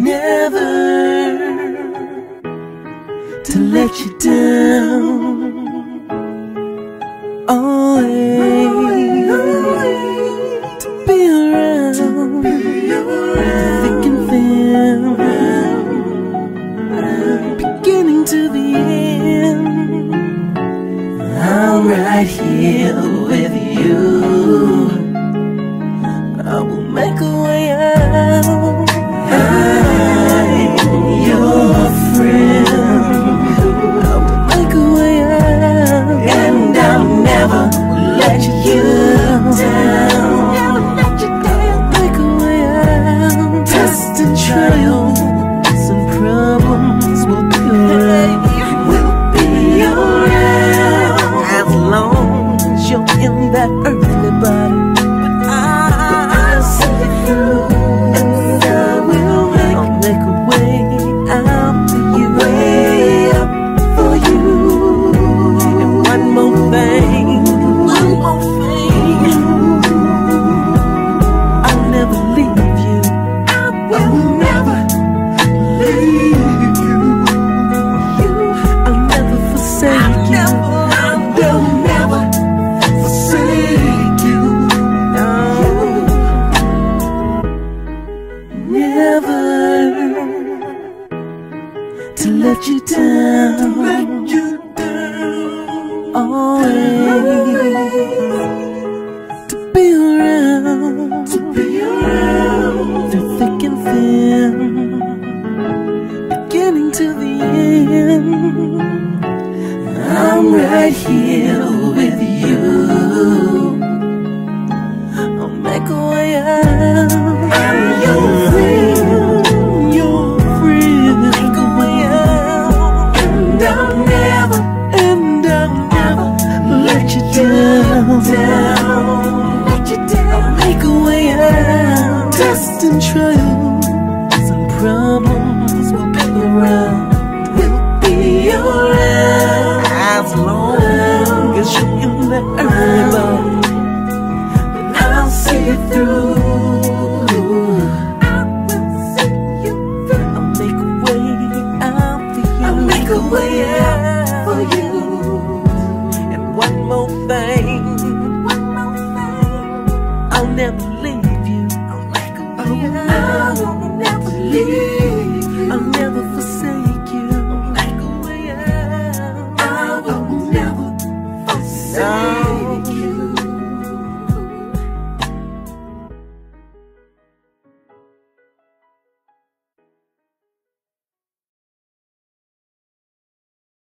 never to let you down. Always to be around, thick and thin, beginning to the end. I'm right here with you. I will make a way out. I'm your friend. I will make a way out, and I'll never let you down. Make a way out. Tests and trials and problems will be around. We'll be around as long as you're in that earthly body. To let you down, always to be around, through thick and thin, beginning to the end. I'm right here with you. I'll make a way out. I'm your friend. I'll make a way out. Tests and trials and problems will be around. We'll be around as long as you're in that earthly body. But I'll see you through. I will see you through. I'll make a way out for you. I'll make a way out for you. And one more thing, I'll never leave you. I'll make a way out. I will never leave you. I'll never forsake you. I'll make a way out. I will never forsake you.